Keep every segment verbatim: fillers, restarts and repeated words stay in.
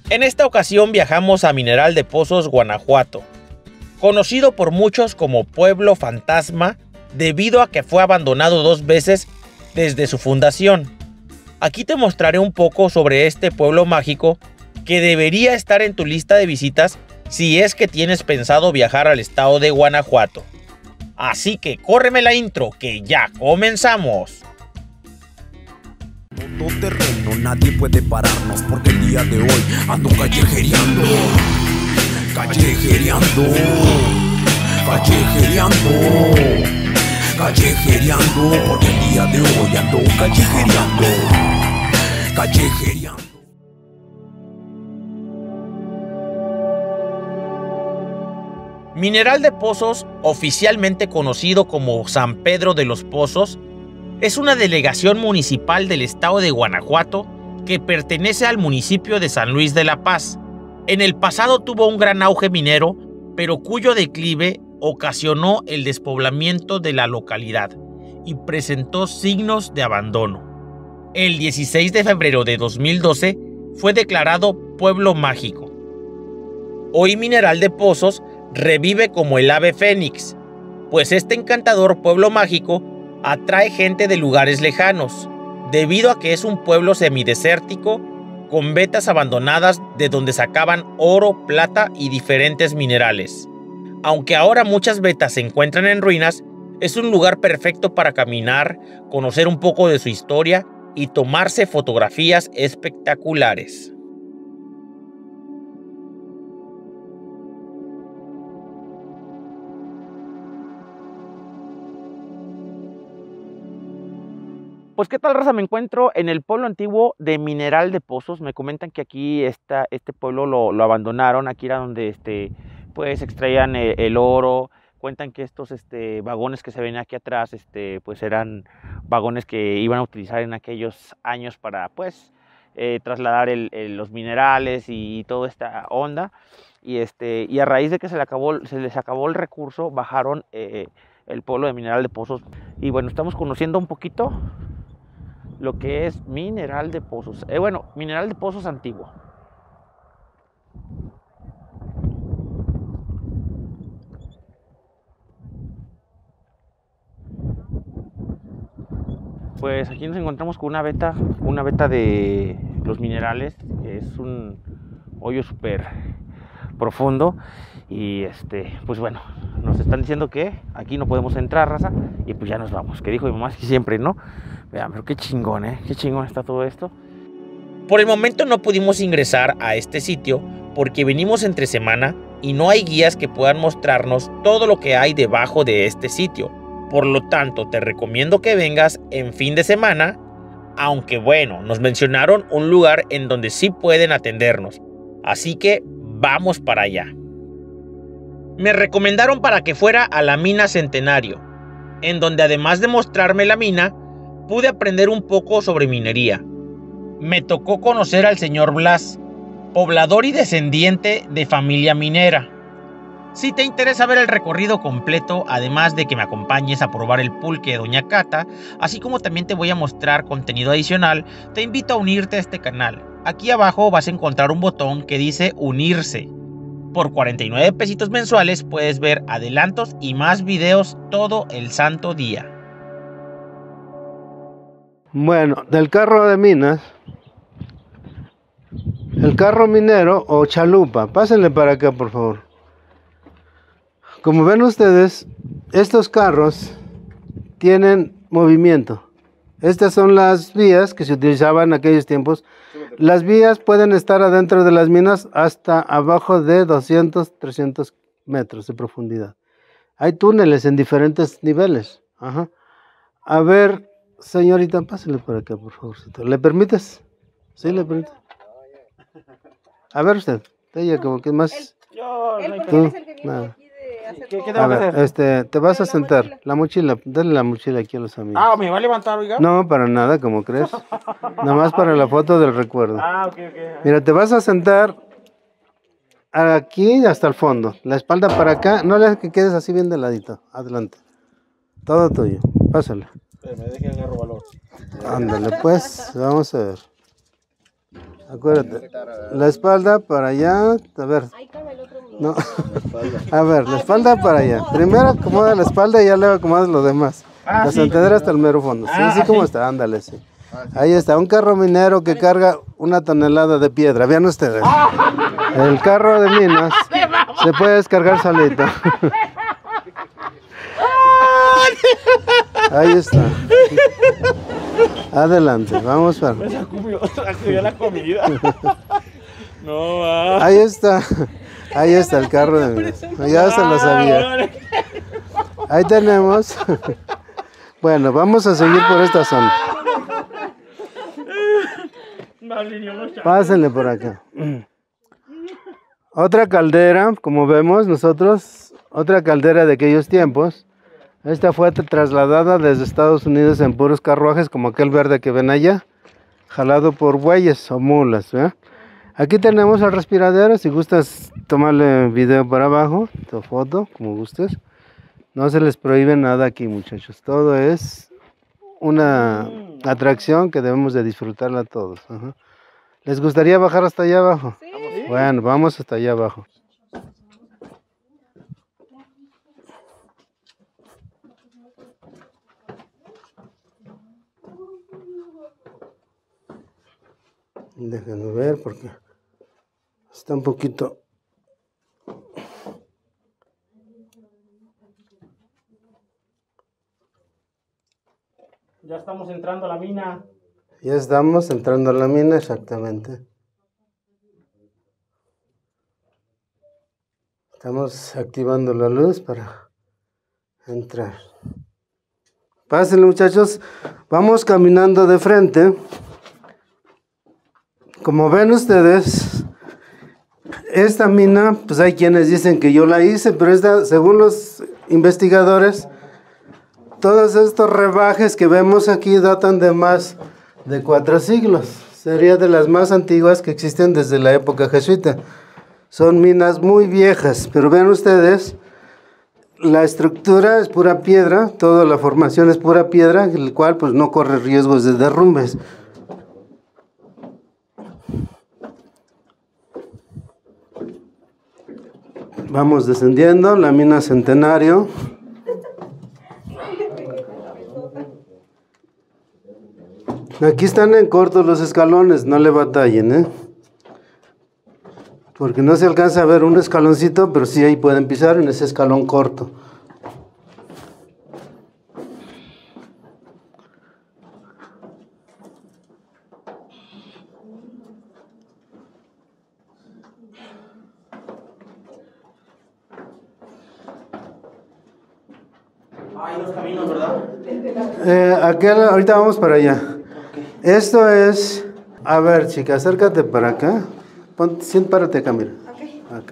En esta ocasión viajamos a Mineral de Pozos, Guanajuato, conocido por muchos como Pueblo Fantasma debido a que fue abandonado dos veces desde su fundación. Aquí te mostraré un poco sobre este pueblo mágico que debería estar en tu lista de visitas si es que tienes pensado viajar al estado de Guanajuato. Así que córreme la intro, que ya comenzamos. Todo terreno, nadie puede pararnos porque el día de hoy ando callejereando, callejereando, callejereando, callejereando, porque el día de hoy ando callejereando, callejereando. Mineral de Pozos, oficialmente conocido como San Pedro de los Pozos, es una delegación municipal del estado de Guanajuato que pertenece al municipio de San Luis de la Paz. En el pasado tuvo un gran auge minero, pero cuyo declive ocasionó el despoblamiento de la localidad y presentó signos de abandono. El dieciséis de febrero de dos mil doce fue declarado Pueblo Mágico. Hoy Mineral de Pozos revive como el ave fénix, pues este encantador pueblo mágico atrae gente de lugares lejanos, debido a que es un pueblo semidesértico con vetas abandonadas de donde sacaban oro, plata y diferentes minerales. Aunque ahora muchas vetas se encuentran en ruinas, es un lugar perfecto para caminar, conocer un poco de su historia y tomarse fotografías espectaculares. Pues qué tal, raza, me encuentro en el pueblo antiguo de Mineral de Pozos. Me comentan que aquí está, este pueblo lo, lo abandonaron. Aquí era donde este, pues extraían el, el oro. Cuentan que estos este, vagones que se ven aquí atrás este, pues eran vagones que iban a utilizar en aquellos años para pues eh, trasladar el, el, los minerales y, y toda esta onda. Y, este, y a raíz de que se, le acabó, se les acabó el recurso, bajaron eh, el pueblo de Mineral de Pozos. Y bueno, estamos conociendo un poquito lo que es Mineral de Pozos. Eh, bueno, Mineral de Pozos antiguo. Pues aquí nos encontramos con una veta, una veta de los minerales, que es un hoyo súper profundo. Y este, pues bueno, nos están diciendo que aquí no podemos entrar, raza, y pues ya nos vamos. Que dijo mi mamá que siempre, ¿no? Vean, pero qué chingón, ¿eh? Qué chingón está todo esto. Por el momento no pudimos ingresar a este sitio porque venimos entre semana y no hay guías que puedan mostrarnos todo lo que hay debajo de este sitio. Por lo tanto, te recomiendo que vengas en fin de semana, aunque bueno, nos mencionaron un lugar en donde sí pueden atendernos. Así que vamos para allá. Me recomendaron para que fuera a la mina Centenario, en donde además de mostrarme la mina, pude aprender un poco sobre minería. Me tocó conocer al señor Blas, poblador y descendiente de familia minera. Si te interesa ver el recorrido completo, además de que me acompañes a probar el pulque de Doña Cata, así como también te voy a mostrar contenido adicional, te invito a unirte a este canal. Aquí abajo vas a encontrar un botón que dice unirse. Por cuarenta y nueve pesitos mensuales puedes ver adelantos y más videos todo el santo día. Bueno, del carro de minas, el carro minero o chalupa, pásenle para acá por favor. Como ven ustedes, estos carros tienen movimiento. Estas son las vías que se utilizaban en aquellos tiempos. Las vías pueden estar adentro de las minas hasta abajo de doscientos, trescientos metros de profundidad. Hay túneles en diferentes niveles. Ajá. A ver, señorita, pásale por acá, por favor. ¿Le permites? Sí, le permite. A ver usted, ella como que más... Yo, Él, no hay porque que- él es el que viene nada. aquí de hacer ¿Qué- qué todo. tengo A que ver, hacer? este, te vas a Pero la sentar. mochila. La mochila, dale la mochila aquí a los amigos. Ah, ¿me va a levantar, oiga? No, para nada, como crees. Nada más para la foto del recuerdo. Ah, ok, ok. Mira, te vas a sentar aquí hasta el fondo. La espalda para acá. No le hagas que quedes así bien de ladito. Adelante. Todo tuyo. Pásale. Me dejen agarro valor. Ándale, pues. Vamos a ver. Acuérdate. La espalda para allá. A ver. No. A ver, la espalda para allá. Primero acomoda la espalda y ya luego acomodas lo demás. Ah, la sí. sentadera hasta el mero fondo. Sí, Ah, sí, como sí. está, ándale, sí. Ahí está, un carro minero que carga una tonelada de piedra. Vean ustedes. El carro de minas se puede descargar solito. Ahí está. Adelante, vamos para. Me sacudió, sacudió la comida. No, va. Ahí está. Ahí está el carro de minas. Ya se lo sabía. Ahí tenemos. Bueno, vamos a seguir por esta zona. Pásenle por acá. Otra caldera, como vemos nosotros, otra caldera de aquellos tiempos. Esta fue trasladada desde Estados Unidos en puros carruajes, como aquel verde que ven allá, jalado por bueyes o mulas, ¿eh? Aquí tenemos el respiradero, si gustas tomarle video para abajo, tu foto, como gustes. No se les prohíbe nada aquí, muchachos. Todo es una atracción que debemos de disfrutarla todos. Ajá. ¿Les gustaría bajar hasta allá abajo? Sí. Bueno, vamos hasta allá abajo. Déjenme ver porque está un poquito... Ya estamos entrando a la mina. Ya estamos entrando a la mina, exactamente. Estamos activando la luz para entrar. Pásenle, muchachos. Vamos caminando de frente. Como ven ustedes, esta mina, pues hay quienes dicen que yo la hice, pero esta, según los investigadores, todos estos rebajes que vemos aquí datan de más de cuatro siglos. Sería de las más antiguas que existen desde la época jesuita. Son minas muy viejas, pero vean ustedes, la estructura es pura piedra, toda la formación es pura piedra, el cual pues no corre riesgos de derrumbes. Vamos descendiendo, la mina Centenario. Aquí están en corto los escalones, no le batallen, ¿eh? Porque no se alcanza a ver un escaloncito, pero sí ahí pueden pisar en ese escalón corto. Hay dos caminos, ¿verdad? Eh, aquel, ahorita vamos para allá. Esto es... A ver, chica, acércate para acá. Pon, siéntate acá, mira. Okay. Acá.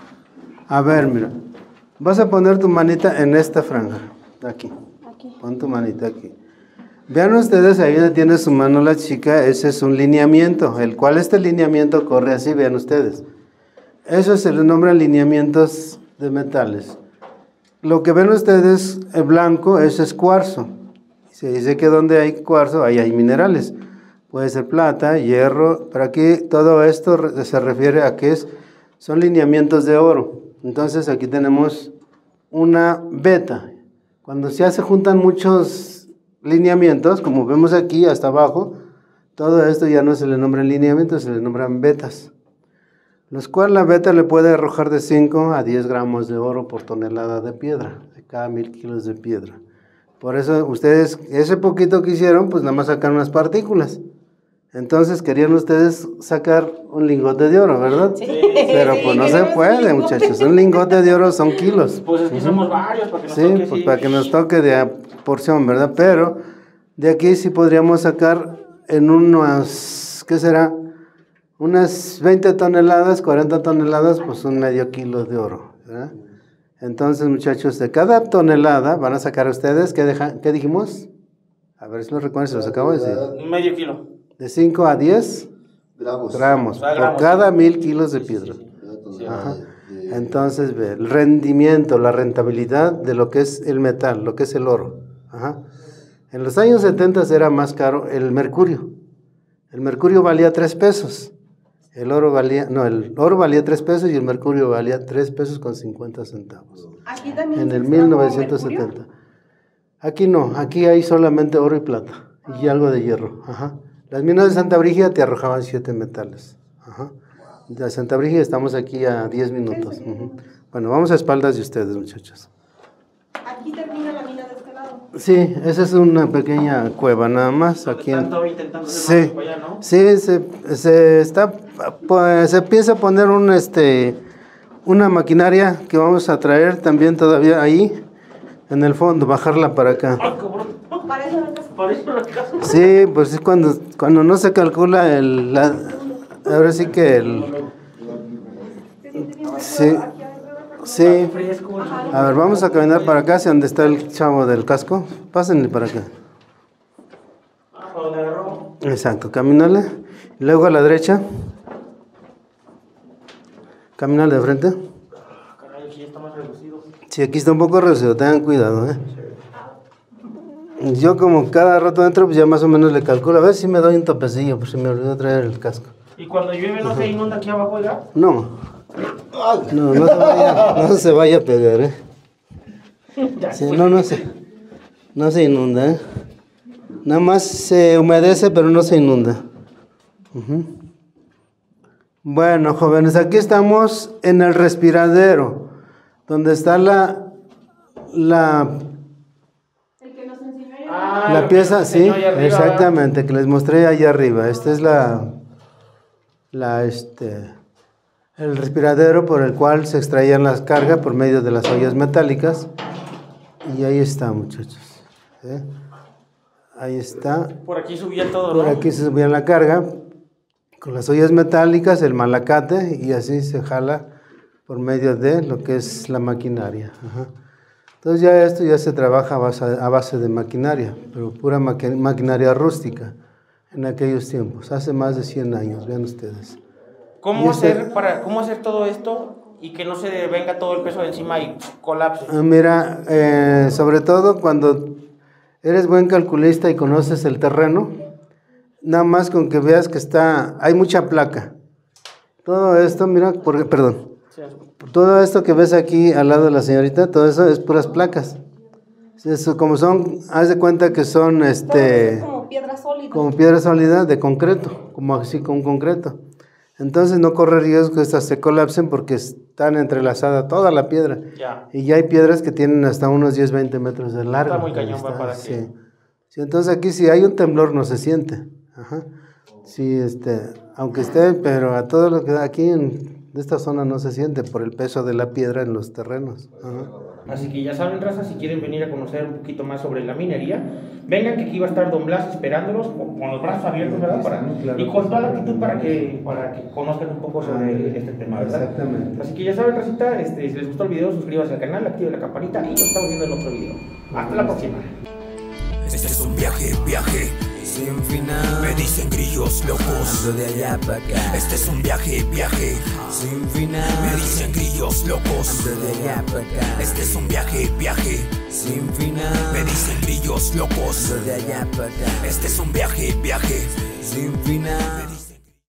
A ver, mira. Vas a poner tu manita en esta franja. Aquí. Aquí. Pon tu manita aquí. Vean ustedes, ahí donde tiene su mano la chica, ese es un lineamiento, el cual este lineamiento corre así, vean ustedes. Eso se le nombra lineamientos de metales. Lo que ven ustedes, el blanco, eso es cuarzo. Se dice que donde hay cuarzo, ahí hay minerales. Puede ser plata, hierro, pero aquí todo esto se refiere a que es, son lineamientos de oro. Entonces aquí tenemos una beta. Cuando ya se juntan muchos lineamientos, como vemos aquí hasta abajo, todo esto ya no se le nombran lineamientos, se le nombran betas. Los cuales la beta le puede arrojar de cinco a diez gramos de oro por tonelada de piedra, de cada mil kilos de piedra. Por eso ustedes, ese poquito que hicieron, pues nada más sacaron unas partículas. Entonces querían ustedes sacar un lingote de oro, ¿verdad? Sí. Pero pues no se puede, muchachos. Un lingote de oro son kilos. Pues es que somos varios para que nos Sí, toque. pues sí. para que nos toque de a porción, ¿verdad? Pero de aquí sí podríamos sacar en unos, ¿qué será? Unas veinte toneladas, cuarenta toneladas, pues un medio kilo de oro, ¿verdad? Entonces, muchachos, de cada tonelada van a sacar ustedes, ¿qué, deja, ¿qué dijimos? A ver si lo recuerdan, se los acabo de decir. Un medio kilo. De cinco a diez Gramos. gramos, Ah, por gramos, cada sí. mil kilos de piedra. Sí. Ajá. Entonces, ve, el rendimiento, la rentabilidad de lo que es el metal, lo que es el oro. Ajá. En los años setenta era más caro el mercurio. El mercurio valía tres pesos. El oro valía, no, el oro valía tres pesos y el mercurio valía tres pesos con cincuenta centavos. Aquí también En se el extrajo mil novecientos setenta. mercurio. Aquí no, aquí hay solamente oro y plata y algo de hierro. Ajá. Las minas de Santa Brígida te arrojaban siete metales. Ajá. De Santa Brígida estamos aquí a diez minutos. Uh-huh. Bueno, vamos a espaldas de ustedes, muchachos. Aquí termina la mina de este lado. Sí, esa es una pequeña cueva nada más. Aquí en... Sí, allá, ¿no? sí, se, se está, pues, se piensa poner un, este, una maquinaria que vamos a traer también todavía ahí, en el fondo, bajarla para acá. ¡Ay, cabrón! Parece la casa. Parece la casa. Sí, pues es cuando, cuando no se calcula el, la, ahora sí que el, sí, sí. A ver, vamos a caminar para acá, hacia donde está el chavo del casco. Pásenle para acá. Ah, para donde agarró. Exacto, camínale. Luego a la derecha. Camínale de frente. Caray, aquí está más reducido. Sí, aquí está un poco reducido, tengan cuidado, ¿eh? Yo como cada rato entro, pues ya más o menos le calculo. A ver si me doy un topecillo, pues se me olvidó traer el casco. ¿Y cuando llueve no se inunda aquí abajo, ya? No. No, no se vaya, no se vaya a pegar, ¿eh? Sí, no, no se, no se inunda, ¿eh? Nada más se humedece, pero no se inunda. Uh-huh. Bueno, jóvenes, aquí estamos en el respiradero, donde está la, la, El que nos enseñó ayer. Ah, la lo pieza, que sí, enseñó allá arriba, exactamente, que les mostré allá arriba. Esta es la, la, este, el respiradero por el cual se extraían las cargas por medio de las ollas metálicas. Y ahí está, muchachos. ¿Eh? Ahí está. ¿verdad? Por aquí subía todo, Por ¿no? aquí se subía la carga con las ollas metálicas, el malacate, y así se jala por medio de lo que es la maquinaria. Ajá. Entonces ya esto ya se trabaja a base, a base de maquinaria, pero pura maqui- maquinaria rústica en aquellos tiempos, hace más de cien años, vean ustedes. ¿Cómo Y ese- hacer, para, ¿Cómo hacer todo esto y que no se venga todo el peso de encima y colapse? Ah, mira, eh, sobre todo cuando eres buen calculista y conoces el terreno, nada más con que veas que está, hay mucha placa. Todo esto, mira, porque, perdón, todo esto que ves aquí al lado de la señorita, todo eso es puras placas. Eso, como son, haz de cuenta que son, Todo este, es como piedra sólida. como piedra sólida de concreto, como así con concreto. Entonces no corre riesgo que estas se colapsen porque están entrelazadas toda la piedra. Ya. Y ya hay piedras que tienen hasta unos diez, veinte metros de largo. Está muy cañón, Está, va, para sí. que- Sí, entonces aquí si hay un temblor no se siente. Ajá. Sí, este, aunque esté, pero a todo lo que da aquí en esta zona no se siente por el peso de la piedra en los terrenos. Ajá. Así que ya saben, raza, si quieren venir a conocer un poquito más sobre la minería, vengan, que aquí va a estar Don Blas esperándolos con, con los brazos abiertos, ¿verdad? Para, Claro. y con toda la actitud para que, para que conozcan un poco sobre este tema, ¿verdad? Exactamente. Así que ya saben, racita, este, si les gustó el video, suscríbanse al canal, activen la campanita y nos estamos viendo en otro video. Hasta la próxima. Este es un viaje, viaje sin final. Me dicen grillos locos, ando de allá para acá. Este es un viaje, viaje sin final. Me dicen grillos locos, ando de allá para acá. Este es un viaje, viaje sin final. Me dicen grillos locos, ando de allá para acá. Este es un viaje, viaje sin final.